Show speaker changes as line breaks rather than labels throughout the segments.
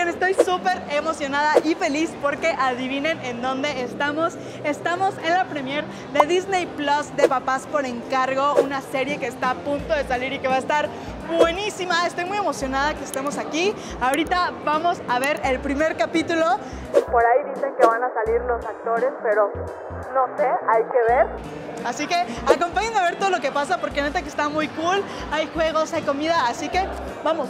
Oigan, estoy súper emocionada y feliz porque adivinen en dónde estamos. Estamos en la premiere de Disney Plus de Papás por Encargo, una serie que está a punto de salir y que va a estar buenísima. Estoy muy emocionada que estemos aquí. Ahorita vamos a ver el primer capítulo. Por ahí dicen que van a salir los actores, pero no sé, hay que ver. Así que acompáñenme a ver todo lo que pasa porque neta que está muy cool. Hay juegos, hay comida, así que vamos.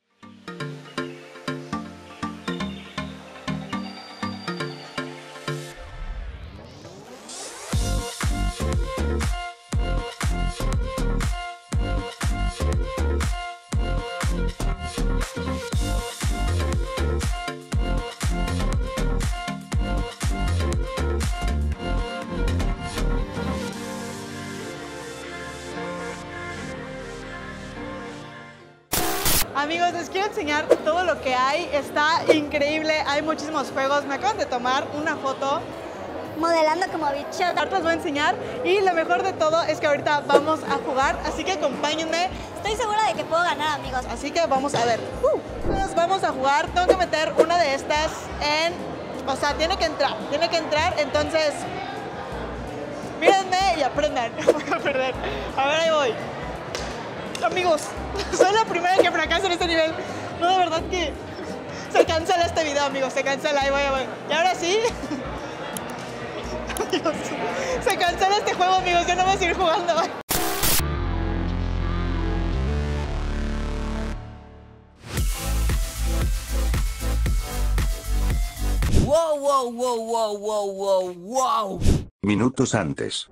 Amigos, les quiero enseñar todo lo que hay, está increíble, hay muchísimos juegos, me acaban de tomar una foto
modelando como bichota.
Ahorita les voy a enseñar y lo mejor de todo es que ahorita vamos a jugar, así que acompáñenme.
Estoy segura de que puedo ganar, amigos.
Así que vamos a ver. Nos vamos a jugar, tengo que meter una de estas en... O sea, tiene que entrar, entonces... Mírenme y aprendan, voy a perder. A ver, ahí voy. Amigos, soy la primera que fracasa en este nivel. No, de verdad que se cancela este video, amigos, se cancela, ahí voy. Y ahora sí, amigos, se cancela este juego, amigos, yo no voy a seguir jugando.
Wow. Minutos antes.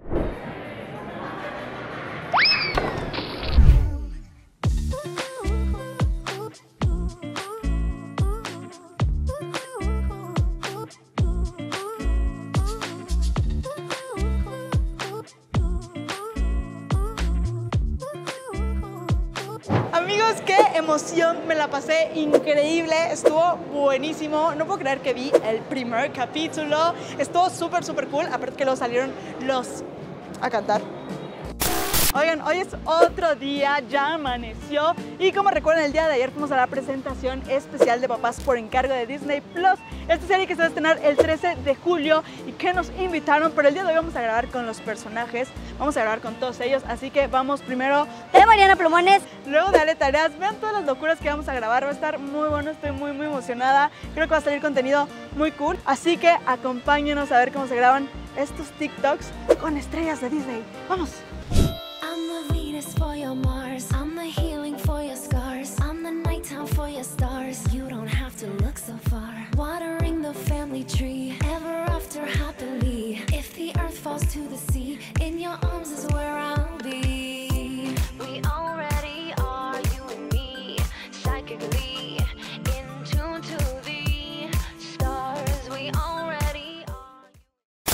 Amigos, qué emoción, me la pasé increíble, estuvo buenísimo, no puedo creer que vi el primer capítulo, estuvo súper cool, aparte que luego salieron los a cantar. Oigan, hoy es otro día, ya amaneció y como recuerdan el día de ayer fuimos a la presentación especial de Papás por Encargo de Disney Plus, esta serie que se va a estrenar el 13 de julio y que nos invitaron, pero el día de hoy vamos a grabar con los personajes, vamos a grabar con todos ellos, así que vamos primero
de Mariana Plumones,
luego de Ale Tareas. Vean todas las locuras que vamos a grabar, va a estar muy bueno, estoy muy emocionada, creo que va a salir contenido muy cool, así que acompáñenos a ver cómo se graban estos TikToks con estrellas de Disney. ¡Vamos!
I'm the Venus for your Mars, I'm the healing for your scars, I'm the nighttime for your stars, you don't have to look so far, watering the family tree, ever after happily, if the earth falls to the sea, in your arms is where I'll be, we already are, you and me, psychically, in tune to the stars, we already are.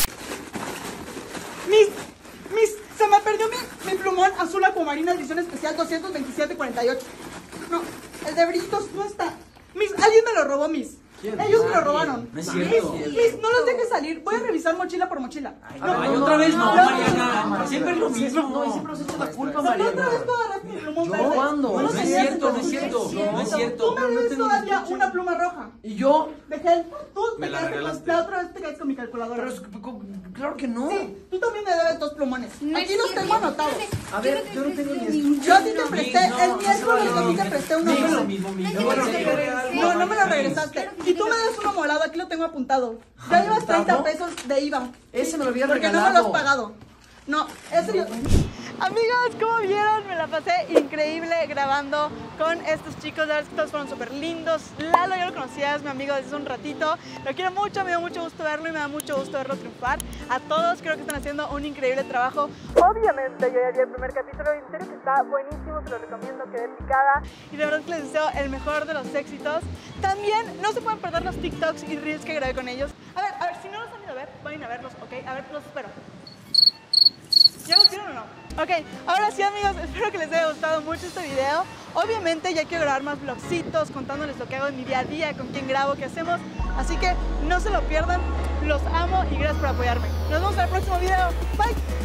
Miss, se me perdió mi plumón azul acuamarina edición especial 227-48. No, el de brillitos no está. Miss, alguien me lo robó, Miss.
¿Quién?
Ellos me lo robaron.
No es cierto.
Miss, no los dejes salir. Voy a revisar mochila por mochila.
Ay, otra vez no, Mariana. Siempre es lo mismo. No, siempre nos echas la culpa, Mariana.
Otra vez puedo agarrar mi plumón verde.
¿Cuándo?
No
No es cierto, no es cierto. No es cierto.
Tú me debes todavía una pluma roja.
¿Y yo?
Dejé tú
Me la regalaste.
la otra vez te caes con mi calculadora.
Pero claro que no.
Sí, tú también me debes 2 plumones. Aquí los tengo anotados.
A ver, yo no tengo ni escucha.
Yo a ti te presté, el miércoles a ti te presté uno
No es lo
azul.
mismo,
No me lo regresaste. Y tú me das uno morado, aquí lo tengo apuntado. Ya llevas 30 pesos de IVA.
Ese me lo había
Porque
regalado.
no me lo has pagado. No, ese yo... Amigos, como vieron, me la pasé increíble grabando con estos chicos. La verdad es que todos fueron súper lindos. Lalo ya lo conocía, es mi amigo desde hace un ratito. Lo quiero mucho, me dio mucho gusto verlo y me da mucho gusto verlo triunfar. A todos creo que están haciendo un increíble trabajo. Obviamente yo ya vi el primer capítulo y en serio que está buenísimo, se lo recomiendo, quedé picada. Y de verdad que les deseo el mejor de los éxitos. También no se pueden perder los TikToks y Reels que grabé con ellos. A ver, si no los han ido a ver, vayan a verlos, ¿ok? A ver, los espero. ¿Ya los vieron o no? Ok, ahora sí, amigos, espero que les haya gustado mucho este video. Obviamente ya quiero grabar más vlogcitos contándoles lo que hago en mi día a día, con quién grabo, qué hacemos. Así que no se lo pierdan, los amo y gracias por apoyarme. Nos vemos en el próximo video. Bye.